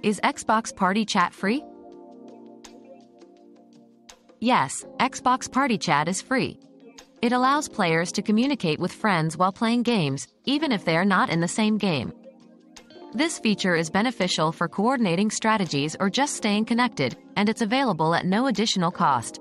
Is Xbox Party Chat free? Yes, Xbox Party Chat is free. It allows players to communicate with friends while playing games, even if they are not in the same game. This feature is beneficial for coordinating strategies or just staying connected, and it's available at no additional cost.